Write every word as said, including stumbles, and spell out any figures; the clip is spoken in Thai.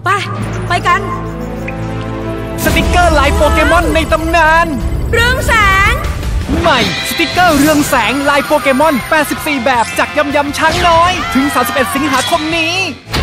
ไปไปกันสติกเกอร์ลายโปเกมอนในตำนานเรืองแสงใหม่สติกเกอร์เรืองแสงลายโปเกมอนแปดสิบสี่แบบจากยำยำช้างน้อยถึงสามสิบเอ็ดสิงหาคมนี้